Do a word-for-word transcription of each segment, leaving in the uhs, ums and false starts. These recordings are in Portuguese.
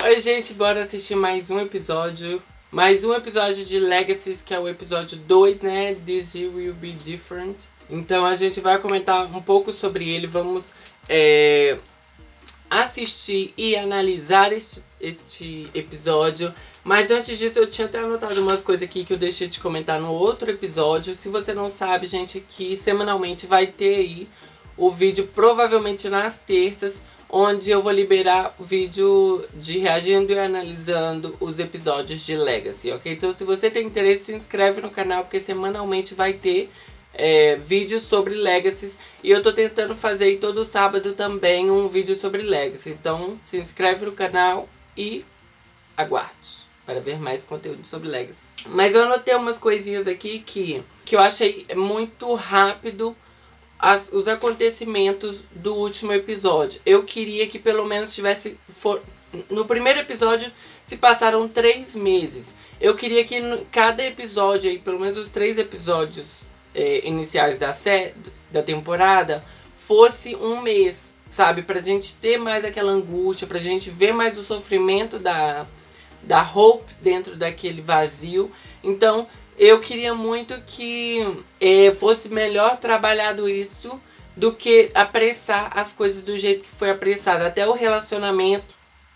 Oi, gente, bora assistir mais um episódio. Mais um episódio de Legacies, que é o episódio dois, né? This Year Will Be Different. Então a gente vai comentar um pouco sobre ele. Vamos é, assistir e analisar este, este episódio. Mas antes disso, eu tinha até anotado umas coisas aqui que eu deixei de comentar no outro episódio. Se você não sabe, gente, aqui semanalmente vai ter aí o vídeo, provavelmente nas terças, onde eu vou liberar o vídeo de reagindo e analisando os episódios de Legacy, ok? Então, se você tem interesse, se inscreve no canal, porque semanalmente vai ter é, vídeos sobre Legacy. E eu tô tentando fazer aí todo sábado também um vídeo sobre Legacy. Então, se inscreve no canal e aguarde para ver mais conteúdo sobre Legacy. Mas eu anotei umas coisinhas aqui que, que eu achei muito rápido as, os acontecimentos do último episódio. Eu queria que pelo menos tivesse... For, no primeiro episódio se passaram três meses. Eu queria que no, cada episódio, aí, pelo menos os três episódios é, iniciais da, série, da temporada, fosse um mês, sabe? Pra gente ter mais aquela angústia, pra gente ver mais o sofrimento da... da Hope dentro daquele vazio. Então eu queria muito que é, fosse melhor trabalhado isso do que apressar as coisas do jeito que foi apressado. Até o relacionamento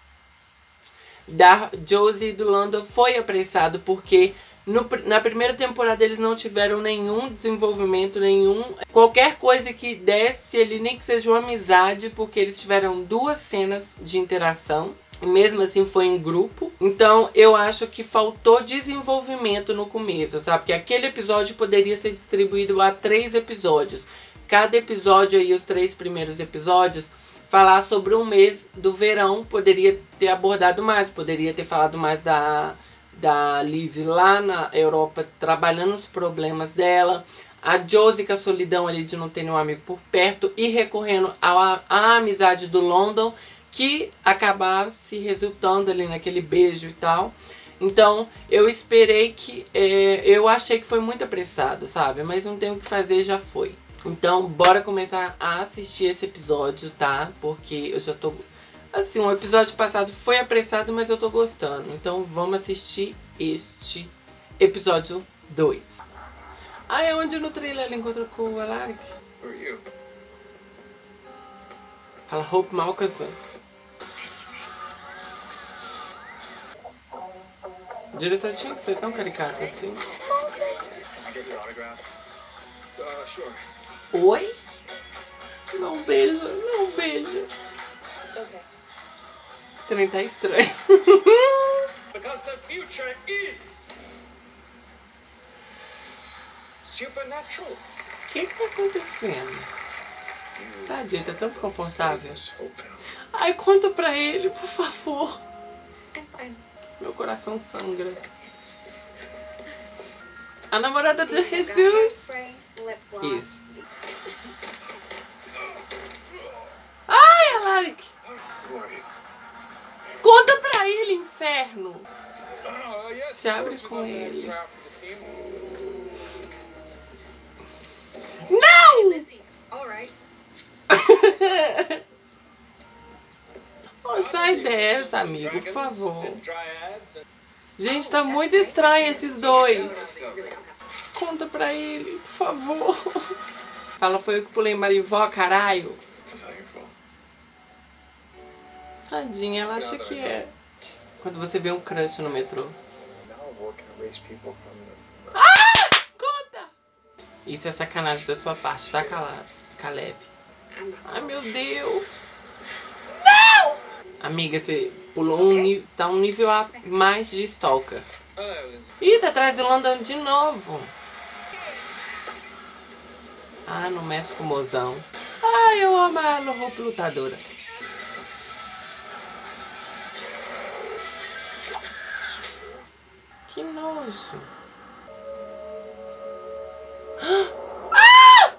da Josie e do Lando foi apressado, porque no, na primeira temporada eles não tiveram nenhum desenvolvimento, nenhum... qualquer coisa que desse ali, nem que seja uma amizade, porque eles tiveram duas cenas de interação. Mesmo assim foi em grupo. Então eu acho que faltou desenvolvimento no começo, sabe? Porque aquele episódio poderia ser distribuído a três episódios. Cada episódio aí, os três primeiros episódios, falar sobre um mês do verão. Poderia ter abordado mais. Poderia ter falado mais da, da Lizzie lá na Europa, trabalhando os problemas dela. A Josie com a solidão ali de não ter nenhum amigo por perto. E recorrendo à, à amizade do London, que acabasse resultando ali naquele beijo e tal. Então, eu esperei que... É, eu achei que foi muito apressado, sabe? Mas não tem o que fazer, já foi. Então, bora começar a assistir esse episódio, tá? Porque eu já tô... Assim, o episódio passado foi apressado, mas eu tô gostando. Então, vamos assistir este episódio dois. Ah, é onde no trailer ela encontrou com o Alaric? Fala Hope Malcolmson. O diretor tinha que ser tão caricato assim. Oi? Não beija, não beija. Você nem tá estranho. Because the future is supernatural. O que que tá acontecendo? Tadinha, tá tão desconfortável. Ai, conta pra ele, por favor. Meu coração sangra. A namorada do Jesus. Isso. Ai, Alaric. Conta pra ele, inferno. Se abre com ele. Não! Oh, sai dessa, amigo, por favor. Gente, tá muito estranho esses dois. Conta pra ele, por favor. Fala, foi eu que pulei Marivó, caralho. Tadinha, ela acha que é. Quando você vê um crush no metrô. Ah! Conta! Isso é sacanagem da sua parte, tá, Caleb? Ai, meu Deus. Não! Amiga, você pulou um nível, tá um nível a mais de stalker. Ih, tá atrás do London de novo. Ah, não mexe com o mozão. Ai, eu amo a roupa lutadora. Que nojo. Ah!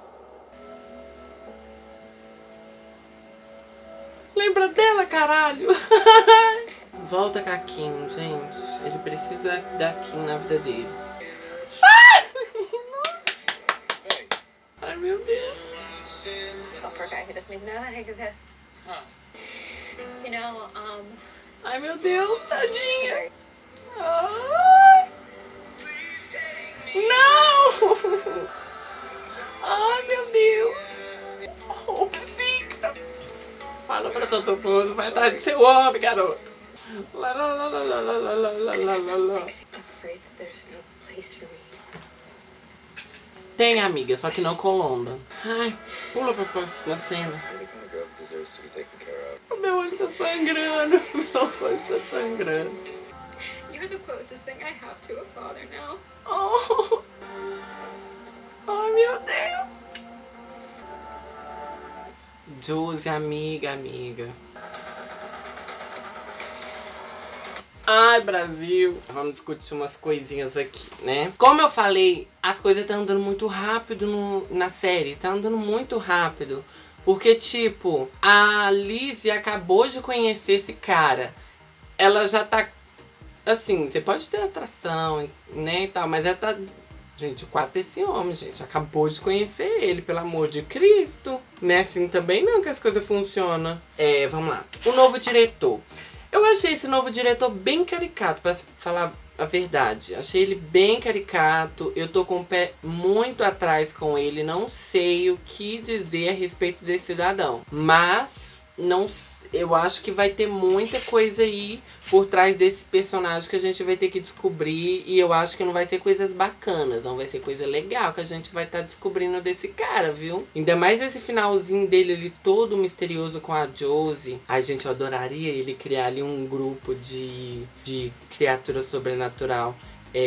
Lembra dela, caralho? Volta com a Kim, gente. Ele precisa da Kim na vida dele. Ah! Ai, meu Deus. Oh, poor guy, he doesn't even know that I exist. Huh. You know, um, Ai, meu Deus, tadinha. Ai. Não! Ai, meu Deus. O que fica? Fala pra todo mundo, vai atrás do seu homem, garoto. Lá, lá, lá, lá, lá, lá, lá, lá, lá, lá. Tem, amiga, só que não com London. Ai, pula pra próxima cena. O meu olho tá sangrando. Meu olho tá sangrando. You're the closest thing I have to a father now. Oh. Ai, meu Deus. Josie, amiga, amiga. Ai, Brasil. Vamos discutir umas coisinhas aqui, né? Como eu falei, as coisas estão andando muito rápido no, na série. Tá andando muito rápido. Porque, tipo, a Lizzie acabou de conhecer esse cara. Ela já tá... Assim, você pode ter atração, né, e tal. Mas ela tá... Gente, o quarto desse homem, gente. Acabou de conhecer ele, pelo amor de Cristo. Né, assim também não que as coisas funcionam. É, vamos lá. O novo diretor. Eu achei esse novo diretor bem caricato, pra falar a verdade. Achei ele bem caricato. Eu tô com o pé muito atrás com ele. Não sei o que dizer a respeito desse cidadão. Mas, não, eu acho que vai ter muita coisa aí por trás desse personagem que a gente vai ter que descobrir. E eu acho que não vai ser coisas bacanas. Não vai ser coisa legal que a gente vai estar tá descobrindo desse cara, viu? Ainda mais esse finalzinho dele ali todo misterioso com a Josie. Ai, gente, eu adoraria ele criar ali um grupo de, de criatura sobrenatural.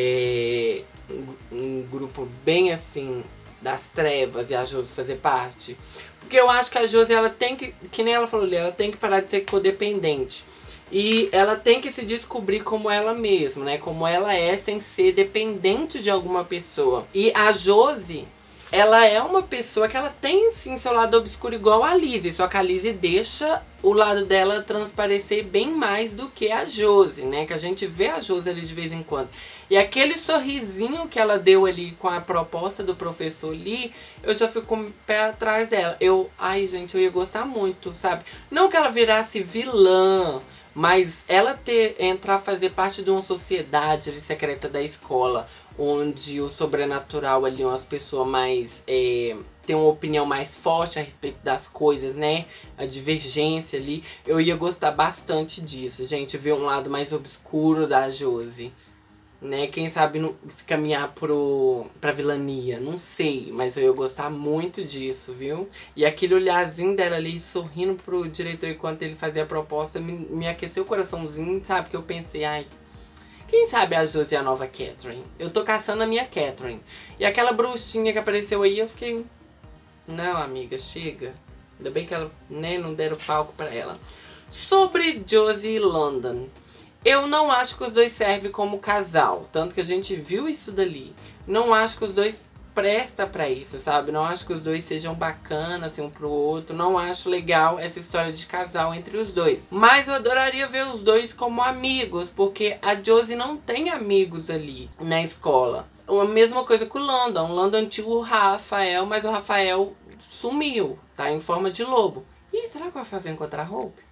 É, um, um grupo bem assim... das trevas e a Josie fazer parte. Porque eu acho que a Josie, ela tem que, que nem ela falou ali, ela tem que parar de ser codependente. E ela tem que se descobrir como ela mesma, né? Como ela é sem ser dependente de alguma pessoa. E a Josie, ela é uma pessoa que ela tem sim seu lado obscuro igual a Lizzie. Só que a Lizzie deixa o lado dela transparecer bem mais do que a Josie, né? Que a gente vê a Josie ali de vez em quando. E aquele sorrisinho que ela deu ali com a proposta do professor Lee, eu já fico com o pé atrás dela. Eu, ai gente, eu ia gostar muito, sabe? Não que ela virasse vilã, mas ela ter, entrar, fazer parte de uma sociedade ali, secreta da escola, onde o sobrenatural ali, umas pessoas mais... É, tem uma opinião mais forte a respeito das coisas, né? A divergência ali. Eu ia gostar bastante disso, gente. Ver um lado mais obscuro da Josie. Né? Quem sabe no, se caminhar pro, pra vilania, não sei, mas eu ia gostar muito disso, viu? E aquele olharzinho dela ali, sorrindo pro diretor enquanto ele fazia a proposta, me, me aqueceu o coraçãozinho, sabe? Que eu pensei, ai, quem sabe a Josie é a nova Catherine? Eu tô caçando a minha Catherine. E aquela bruxinha que apareceu aí, eu fiquei, não, amiga, chega. Ainda bem que ela, né, não deram palco pra ela. Sobre Josie e London. Eu não acho que os dois servem como casal. Tanto que a gente viu isso dali. Não acho que os dois prestam pra isso, sabe? Não acho que os dois sejam bacanas assim, um pro outro. Não acho legal essa história de casal entre os dois. Mas eu adoraria ver os dois como amigos. Porque a Josie não tem amigos ali na escola. A mesma coisa com o London. O London tinha o Rafael, mas o Rafael sumiu. Tá em forma de lobo. Ih, será que o Rafael vai encontrar a Hope?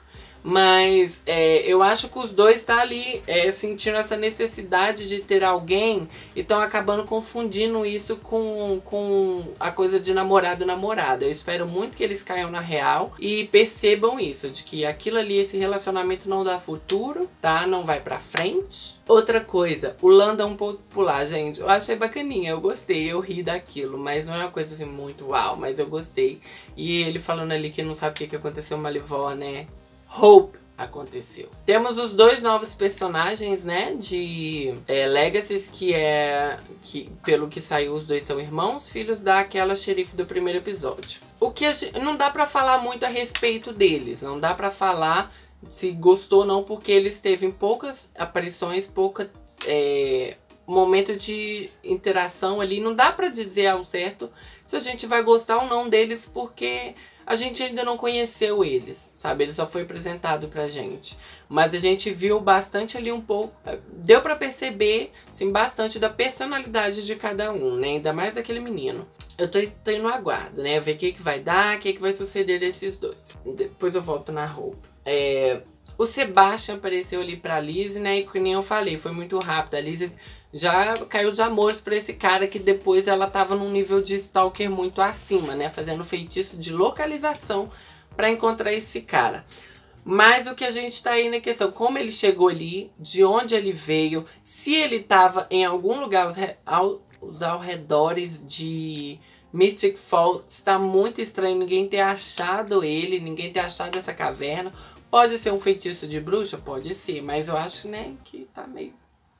Mas é, eu acho que os dois estão tá ali é, sentindo essa necessidade de ter alguém e estão acabando confundindo isso com, com a coisa de namorado namorada. Eu espero muito que eles caiam na real e percebam isso, de que aquilo ali, esse relacionamento não dá futuro, tá? Não vai pra frente. Outra coisa, o London popular, gente, eu achei bacaninha, eu gostei, eu ri daquilo, mas não é uma coisa assim muito uau, mas eu gostei. E ele falando ali que não sabe o que, que aconteceu com Malivó, né? Hope aconteceu. Temos os dois novos personagens, né, de é, Legacies, que é, que pelo que saiu, os dois são irmãos, filhos daquela xerife do primeiro episódio. O que a gente, não dá pra falar muito a respeito deles, não dá pra falar se gostou ou não, porque eles teve poucas aparições, pouca é, momento de interação ali. Não dá pra dizer ao certo se a gente vai gostar ou não deles, porque a gente ainda não conheceu eles, sabe? Ele só foi apresentado pra gente. Mas a gente viu bastante ali um pouco... Deu pra perceber, sim, bastante da personalidade de cada um, né? Ainda mais daquele menino. Eu tô, tô no aguardo, né? Ver o que, que vai dar, o que, que vai suceder desses dois. Depois eu volto na Hope. É... o Sebastian apareceu ali pra Lizzie, né? E que nem eu falei, foi muito rápido. A Lizzie já caiu de amores pra esse cara que depois ela tava num nível de stalker muito acima, né? Fazendo feitiço de localização pra encontrar esse cara. Mas o que a gente tá aí na questão, como ele chegou ali, de onde ele veio, se ele tava em algum lugar aos, ao, aos arredores de Mystic Falls, tá muito estranho ninguém ter achado ele, ninguém ter achado essa caverna. Pode ser um feitiço de bruxa? Pode ser, mas eu acho, né, que tá meio...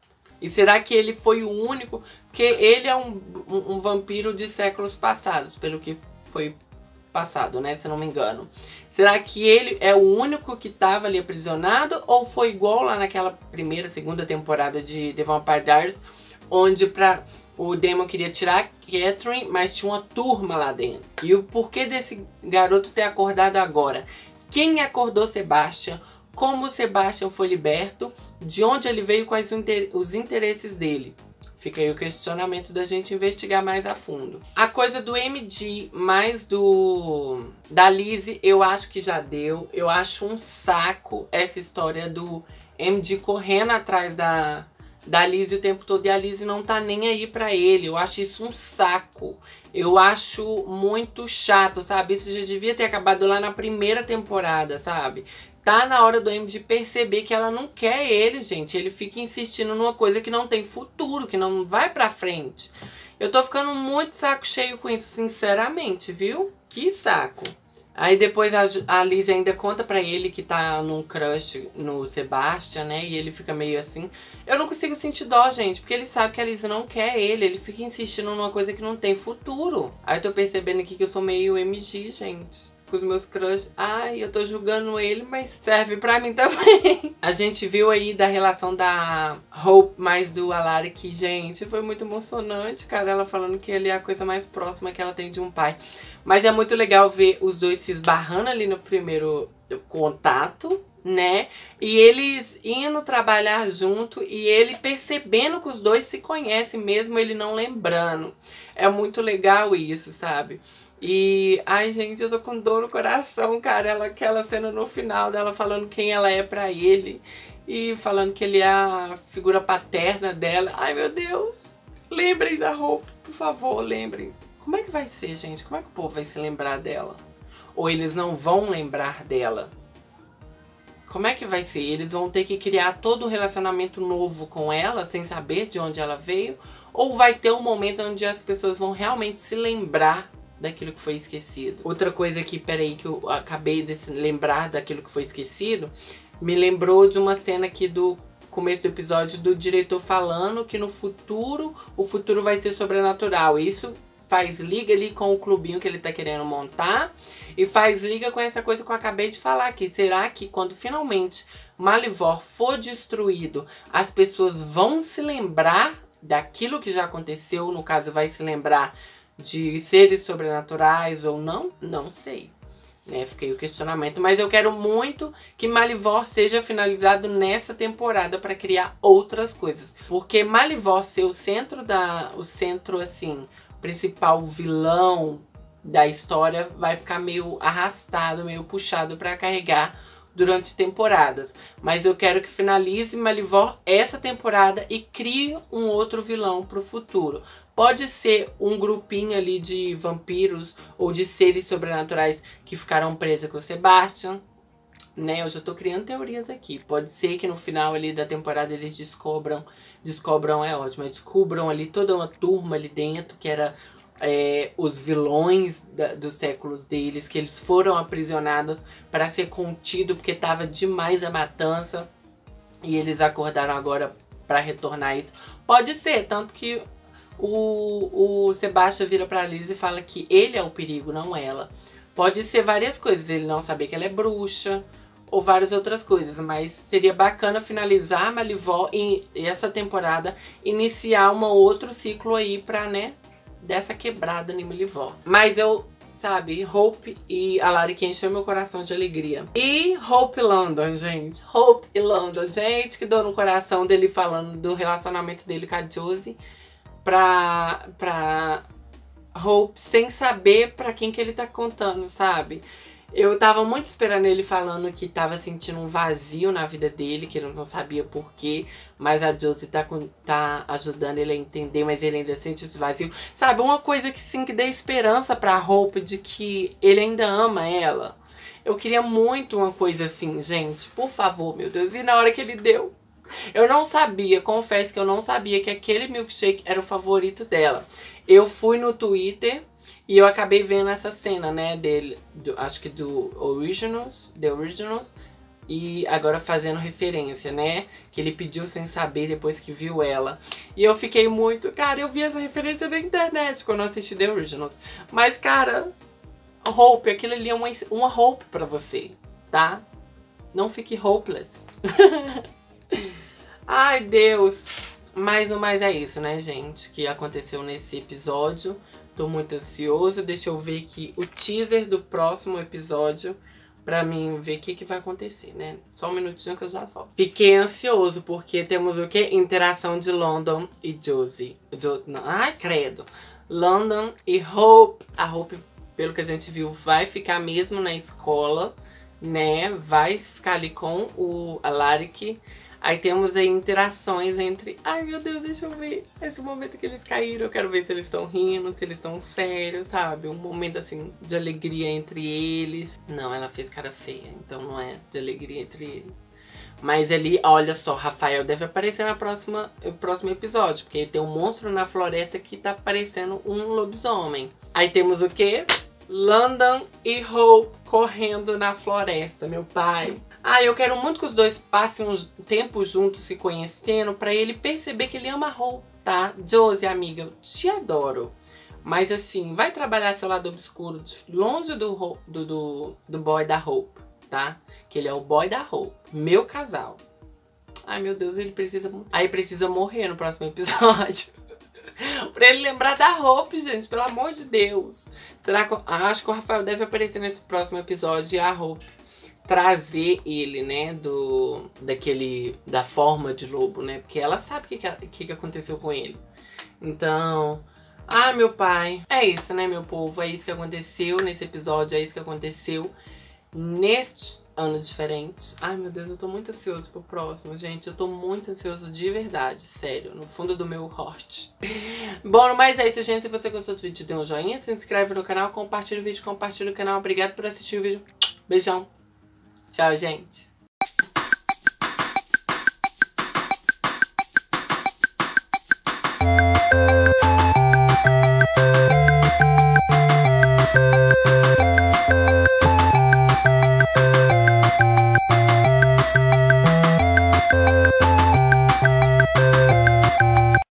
E será que ele foi o único? Porque ele é um, um, um vampiro de séculos passados, pelo que foi passado, né, se não me engano. Será que ele é o único que estava ali aprisionado? Ou foi igual lá naquela primeira, segunda temporada de The Vampire Diaries, onde pra, o Damon queria tirar a Catherine, mas tinha uma turma lá dentro. E o porquê desse garoto ter acordado agora? Quem acordou Sebastian? Como o Sebastian foi liberto? De onde ele veio? Quais os interesses dele? Fica aí o questionamento da gente investigar mais a fundo. A coisa do M D mais do da Lizzie, eu acho que já deu. Eu acho um saco essa história do M D correndo atrás da, da Lizzie o tempo todo e a Lizzie não tá nem aí pra ele. Eu acho isso um saco. Eu acho muito chato, sabe? Isso já devia ter acabado lá na primeira temporada, sabe? Tá na hora do M D perceber que ela não quer ele, gente. Ele fica insistindo numa coisa que não tem futuro, que não vai pra frente. Eu tô ficando muito saco cheio com isso, sinceramente, viu? Que saco. Aí depois a, a Lizzie ainda conta pra ele que tá num crush no Sebastian, né? E ele fica meio assim. Eu não consigo sentir dó, gente, porque ele sabe que a Lizzie não quer ele. Ele fica insistindo numa coisa que não tem futuro. Aí eu tô percebendo aqui que eu sou meio M G, gente. Com os meus crush. Ai, eu tô julgando ele, mas serve pra mim também. A gente viu aí da relação da Hope mais do Alaric, que, gente, foi muito emocionante, cara. Ela falando que ele é a coisa mais próxima que ela tem de um pai. Mas é muito legal ver os dois se esbarrando ali no primeiro contato, né? E eles indo trabalhar junto e ele percebendo que os dois se conhecem, mesmo ele não lembrando. É muito legal isso, sabe? E, ai, gente, eu tô com dor no coração, cara. Ela, aquela cena no final dela falando quem ela é pra ele. E falando que ele é a figura paterna dela. Ai, meu Deus. Lembrem da Hope, por favor, lembrem. Como é que vai ser, gente? Como é que o povo vai se lembrar dela? Ou eles não vão lembrar dela? Como é que vai ser? Eles vão ter que criar todo um relacionamento novo com ela, sem saber de onde ela veio? Ou vai ter um momento onde as pessoas vão realmente se lembrar daquilo que foi esquecido? Outra coisa aqui, peraí, que eu acabei de lembrar daquilo que foi esquecido, me lembrou de uma cena aqui do começo do episódio do diretor falando que no futuro, o futuro vai ser sobrenatural. Isso faz liga ali com o clubinho que ele tá querendo montar e faz liga com essa coisa que eu acabei de falar aqui. Será que quando finalmente Malivor for destruído, as pessoas vão se lembrar daquilo que já aconteceu? No caso, vai se lembrar de seres sobrenaturais ou não? Não sei. Né? Fiquei o questionamento. Mas eu quero muito que Malivor seja finalizado nessa temporada para criar outras coisas. Porque Malivor ser o centro da... O centro, assim, principal vilão da história vai ficar meio arrastado, meio puxado para carregar durante temporadas. Mas eu quero que finalize Malivor essa temporada e crie um outro vilão pro futuro. Pode ser um grupinho ali de vampiros ou de seres sobrenaturais que ficaram presos com o Sebastian, né? Eu já tô criando teorias aqui. Pode ser que no final ali da temporada eles descobram, descobram é ótimo, descubram ali toda uma turma ali dentro que era é, os vilões da, dos séculos deles, que eles foram aprisionados para ser contido porque tava demais a matança e eles acordaram agora para retornar isso. Pode ser, tanto que o, o Sebastian vira pra Lizzie e fala que ele é o perigo, não ela. Pode ser várias coisas, ele não saber que ela é bruxa ou várias outras coisas, mas seria bacana finalizar Malivor e essa temporada iniciar um outro ciclo aí pra, né, dessa quebrada em Malivor. Mas eu, sabe, Hope e Alaric encheu meu coração de alegria. E Hope e Landon, gente. Hope e Landon, gente, que dor no coração dele falando do relacionamento dele com a Josie pra, pra Hope, sem saber pra quem que ele tá contando, sabe? Eu tava muito esperando ele falando que tava sentindo um vazio na vida dele, que ele não sabia por quê. Mas a Josie tá, com, tá ajudando ele a entender, mas ele ainda sente esse vazio. Sabe, uma coisa que sim, que dê esperança pra Hope de que ele ainda ama ela. Eu queria muito uma coisa assim, gente. Por favor, meu Deus. E na hora que ele deu, eu não sabia, confesso que eu não sabia que aquele milkshake era o favorito dela. Eu fui no Twitter e eu acabei vendo essa cena, né, dele, do, acho que do Originals, The Originals, e agora fazendo referência, né, que ele pediu sem saber depois que viu ela. E eu fiquei muito, cara, eu vi essa referência na internet quando eu assisti The Originals. Mas, cara, Hope, aquilo ali é uma, uma Hope pra você, tá? Não fique hopeless. Ai, Deus. Mas no mais é isso, né, gente? Que aconteceu nesse episódio. Tô muito ansioso. Deixa eu ver aqui o teaser do próximo episódio. Pra mim ver o que, que vai acontecer, né? Só um minutinho que eu já volto. Fiquei ansioso porque temos o quê? Interação de London e Josie. Jo não, ai, credo. London e Hope. A Hope, pelo que a gente viu, vai ficar mesmo na escola, né? Vai ficar ali com o Alaric. Aí temos aí interações entre... Ai, meu Deus, deixa eu ver esse momento que eles caíram. Eu quero ver se eles estão rindo, se eles estão sérios, sabe? Um momento, assim, de alegria entre eles. Não, ela fez cara feia, então não é de alegria entre eles. Mas ali, olha só, Rafael deve aparecer na próxima, no próximo episódio. Porque tem um monstro na floresta que tá parecendo um lobisomem. Aí temos o quê? London e Hope correndo na floresta, meu pai. Ah, eu quero muito que os dois passem um tempo juntos se conhecendo pra ele perceber que ele ama a Hope, tá? Josie, amiga, eu te adoro. Mas assim, vai trabalhar seu lado obscuro longe do, do, do, do boy da Hope, tá? Que ele é o boy da Hope, meu casal. Ai, meu Deus, ele precisa... Aí precisa morrer no próximo episódio. Pra ele lembrar da Hope, gente, pelo amor de Deus. Será que... Ah, acho que o Rafael deve aparecer nesse próximo episódio e a Hope trazer ele, né, do... Daquele... Da forma de lobo, né? Porque ela sabe o que, que, que aconteceu com ele. Então... Ah, meu pai. É isso, né, meu povo? É isso que aconteceu nesse episódio. É isso que aconteceu neste ano diferente. Ai, meu Deus, eu tô muito ansioso pro próximo, gente. Eu tô muito ansioso de verdade, sério, no fundo do meu heart. Bom, mas é isso, gente. Se você gostou do vídeo, dê um joinha, se inscreve no canal, compartilha o vídeo, compartilha o canal. Obrigado por assistir o vídeo. Beijão. Tchau, gente.